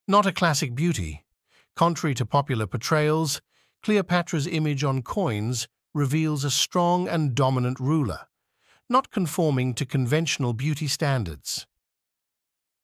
Not a classic beauty. Contrary to popular portrayals, Cleopatra's image on coins reveals a strong and dominant ruler, not conforming to conventional beauty standards.